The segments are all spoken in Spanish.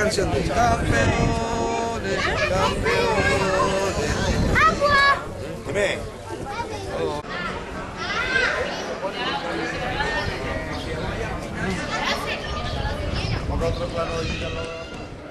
canción de campeones, campeones. ¡Agua! Dime. Otro plano de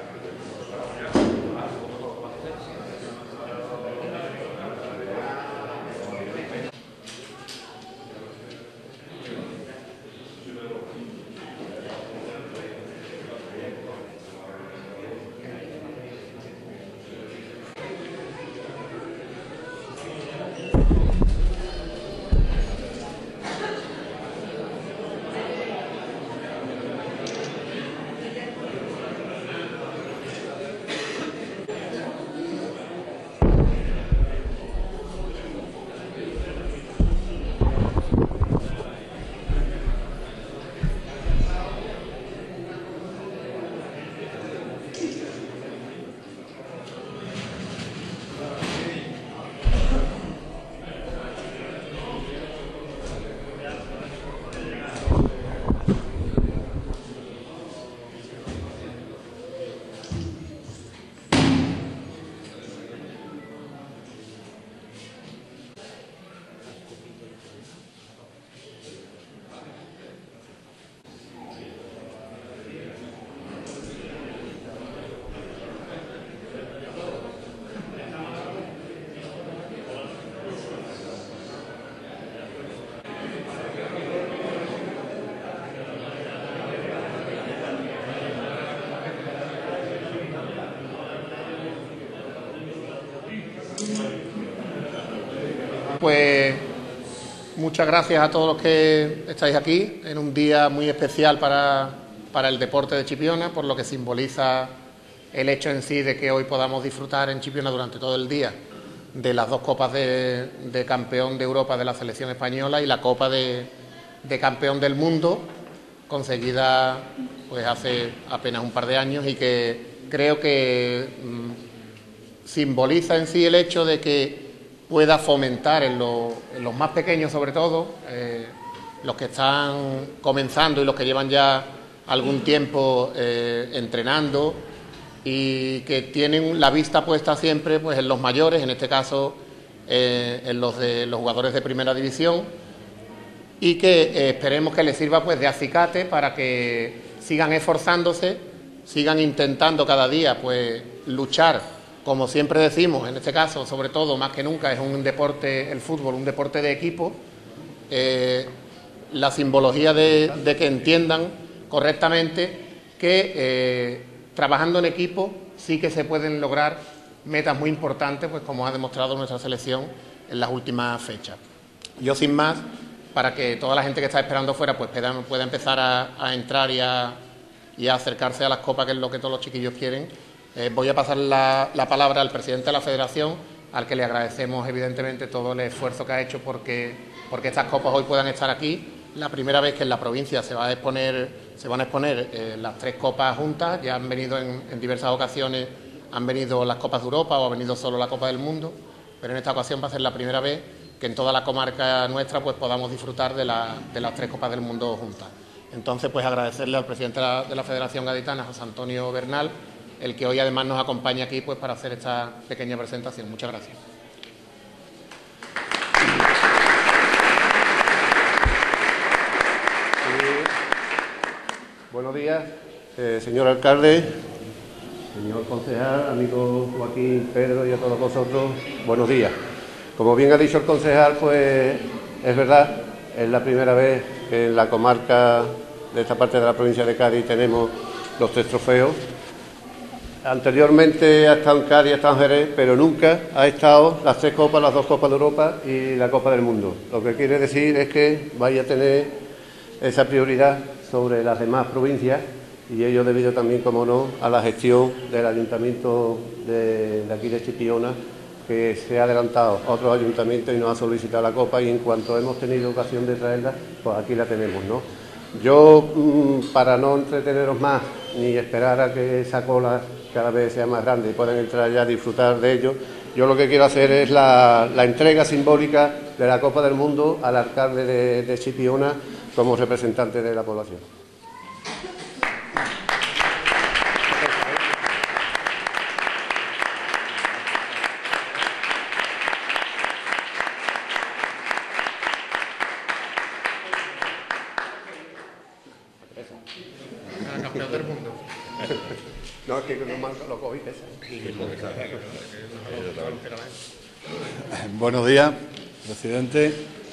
Pues muchas gracias a todos los que estáis aquí en un día muy especial para el deporte de Chipiona, por lo que simboliza el hecho en sí de que hoy podamos disfrutar en Chipiona durante todo el día de las dos copas de campeón de Europa de la selección española y la copa de campeón del mundo, conseguida pues hace apenas un par de años, y que creo que simboliza en sí el hecho de que pueda fomentar en los más pequeños, sobre todo, los que están comenzando y los que llevan ya algún tiempo entrenando y que tienen la vista puesta siempre pues en los mayores, en este caso en los jugadores de primera división, y que esperemos que les sirva pues de acicate para que sigan esforzándose, sigan intentando cada día pues luchar. Como siempre decimos, en este caso, sobre todo, más que nunca, es un deporte, el fútbol, un deporte de equipo. La simbología de que entiendan correctamente que trabajando en equipo sí que se pueden lograr metas muy importantes, pues como ha demostrado nuestra selección en las últimas fechas. Yo, sin más, para que toda la gente que está esperando fuera pues pueda empezar a entrar y a acercarse a las copas, que es lo que todos los chiquillos quieren. Voy a pasar la palabra al presidente de la Federación, al que le agradecemos evidentemente todo el esfuerzo que ha hecho porque estas copas hoy puedan estar aquí. La primera vez que en la provincia se van a exponer las tres copas juntas. Ya han venido en diversas ocasiones, han venido las copas de Europa o ha venido solo la Copa del Mundo, pero en esta ocasión va a ser la primera vez que en toda la comarca nuestra pues podamos disfrutar de las tres copas del mundo juntas. Entonces, pues agradecerle al presidente de la Federación Gaditana, José Antonio Bernal, el que hoy además nos acompaña aquí pues para hacer esta pequeña presentación. Muchas gracias. Buenos días, señor alcalde, señor concejal, amigo Joaquín, Pedro y a todos vosotros, buenos días. Como bien ha dicho el concejal, pues es verdad, es la primera vez que en la comarca de esta parte de la provincia de Cádiz tenemos los tres trofeos. Anteriormente ha estado en Cádiz, ha estado en Jerez, pero nunca ha estado las tres copas, las dos copas de Europa y la Copa del Mundo. Lo que quiere decir es que vaya a tener esa prioridad sobre las demás provincias, y ello debido también, como no, a la gestión del ayuntamiento de aquí de Chipiona, que se ha adelantado a otros ayuntamientos y nos ha solicitado la copa, y en cuanto hemos tenido ocasión de traerla, pues aquí la tenemos, ¿no? Yo, para no entreteneros más ni esperar a que esa cola cada vez sea más grande y puedan entrar ya a disfrutar de ello, yo lo que quiero hacer es la entrega simbólica de la Copa del Mundo al alcalde de Chipiona como representante de la población. No, es que no lo cogí. Buenos días, presidente.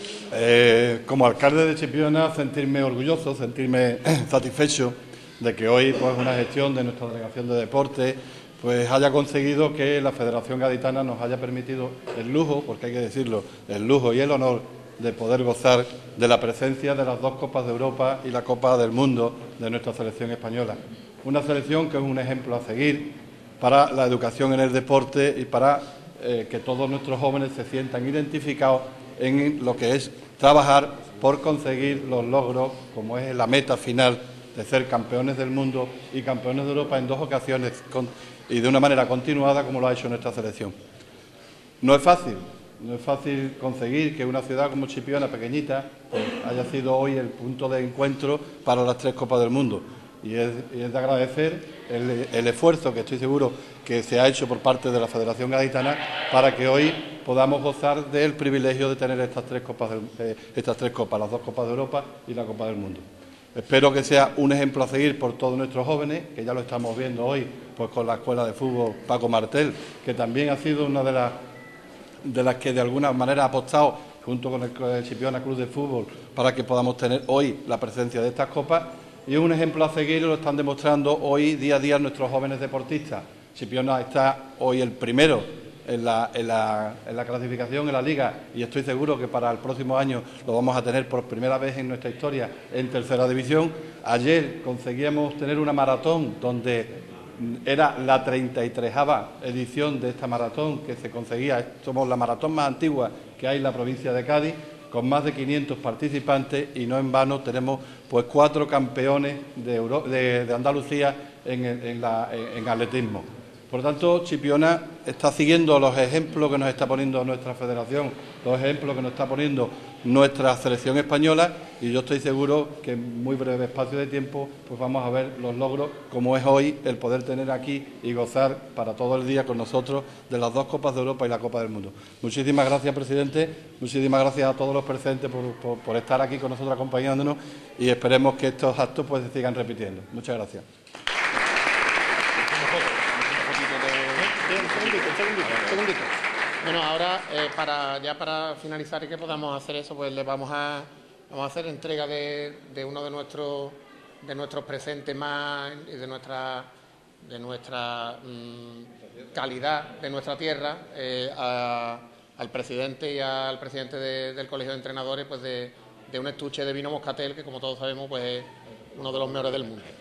Como alcalde de Chipiona, sentirme orgulloso, sentirme satisfecho de que hoy, pues, una gestión de nuestra delegación de deporte pues haya conseguido que la Federación Gaditana nos haya permitido el lujo, porque hay que decirlo, el lujo y el honor de poder gozar de la presencia de las dos Copas de Europa y la Copa del Mundo de nuestra selección española. Una selección que es un ejemplo a seguir para la educación en el deporte y para que todos nuestros jóvenes se sientan identificados en lo que es trabajar por conseguir los logros, como es la meta final de ser campeones del mundo y campeones de Europa en 2 ocasiones y de una manera continuada, como lo ha hecho nuestra selección. No es fácil conseguir que una ciudad como Chipiona, pequeñita, pues, haya sido hoy el punto de encuentro para las 3 Copas del Mundo. Y es de agradecer el esfuerzo que estoy seguro que se ha hecho por parte de la Federación Gaditana para que hoy podamos gozar del privilegio de tener estas tres copas, las 2 Copas de Europa y la Copa del Mundo. Espero que sea un ejemplo a seguir por todos nuestros jóvenes, que ya lo estamos viendo hoy pues con la Escuela de Fútbol Paco Martel, que también ha sido una de las que de alguna manera ha apostado junto con el Chipiona Club de Fútbol para que podamos tener hoy la presencia de estas copas. Y es un ejemplo a seguir y lo están demostrando hoy día a día nuestros jóvenes deportistas. Chipiona está hoy el primero en la clasificación en la Liga y estoy seguro que para el próximo año lo vamos a tener por primera vez en nuestra historia en tercera división. Ayer conseguíamos tener una maratón donde era la 33ª edición de esta maratón que se conseguía. Somos la maratón más antigua que hay en la provincia de Cádiz, con más de 500 participantes, y no en vano tenemos pues 4 campeones de Andalucía en atletismo. Por tanto, Chipiona está siguiendo los ejemplos que nos está poniendo nuestra federación, los ejemplos que nos está poniendo nuestra selección española, y yo estoy seguro que en muy breve espacio de tiempo pues vamos a ver los logros, como es hoy el poder tener aquí y gozar para todo el día con nosotros de las 2 Copas de Europa y la Copa del Mundo. Muchísimas gracias, presidente, muchísimas gracias a todos los presentes por estar aquí con nosotros acompañándonos, y esperemos que estos actos pues se sigan repitiendo. Muchas gracias. Un segundito. Bueno, ahora para finalizar y que podamos hacer eso, pues le vamos a hacer entrega de uno de nuestros presentes más y de nuestra calidad de nuestra tierra al presidente y al presidente del Colegio de Entrenadores, pues de un estuche de vino Moscatel, que como todos sabemos pues es uno de los mejores del mundo.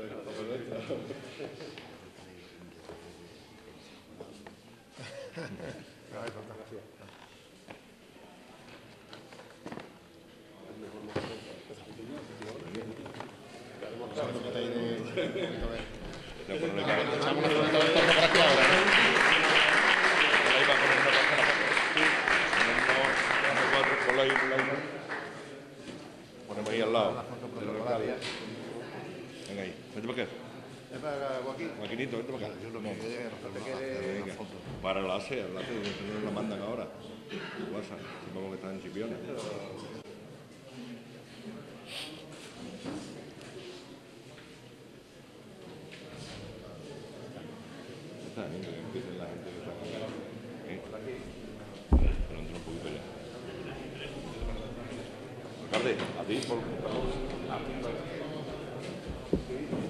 Ponemos ahí al lado. Venga ahí, vete para acá. Joaquinito, vete para acá. Venga. Para el ASE, no la mandan ahora. WhatsApp, supongo que están en Chipiona. Está bien, que empiecen la gente que está acá. Pero entra un poquito ya. Alcalde, a ti, por favor.